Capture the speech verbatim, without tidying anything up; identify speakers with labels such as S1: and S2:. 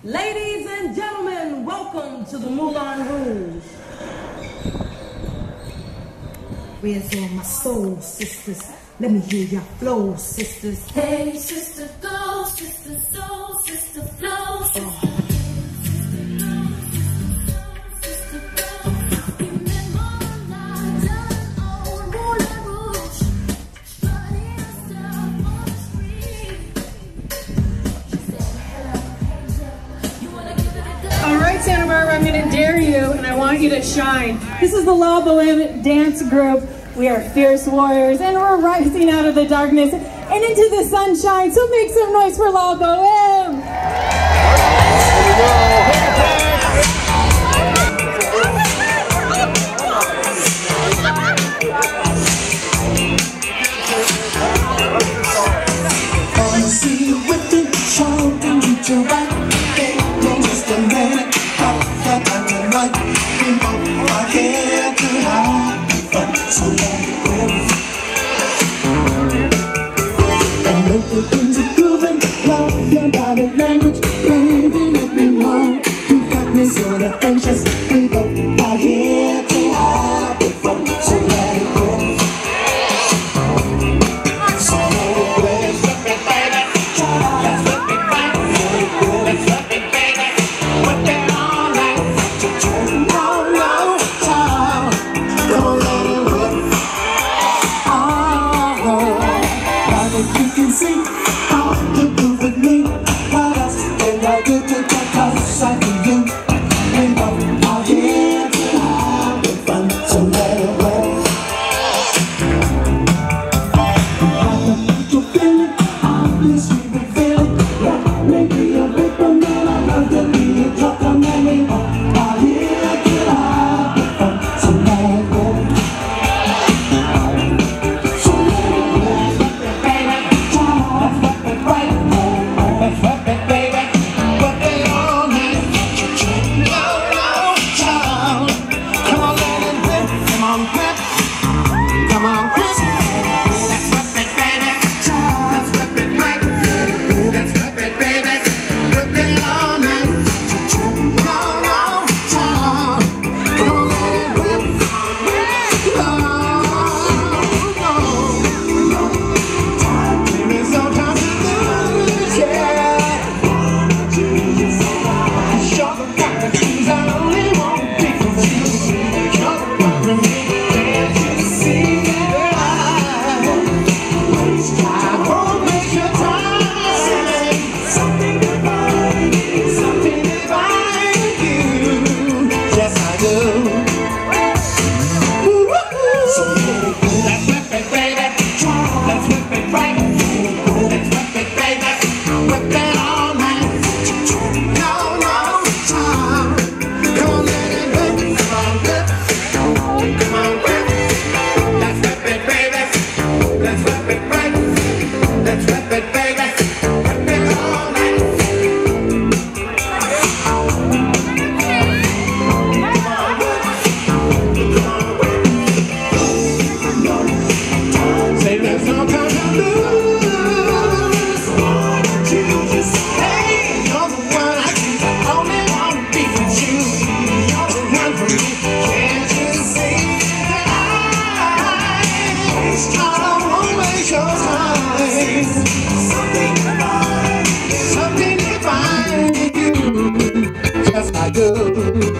S1: Ladies and gentlemen, welcome to the Moulin Rouge. Where's all my soul sisters? Let me hear your flow, sisters.
S2: Hey, sister, go, sister, soul, sister, flow, sister. Oh.
S3: Santa Barbara, I'm going to dare you, and I want you to shine. This is the La Boheme Dance Group. We are fierce warriors, and we're rising out of the darkness and into the sunshine. So make some noise for La Boheme.
S4: I see you with it, shout and get your back. Just a minute.
S5: Something divine in you, just like you.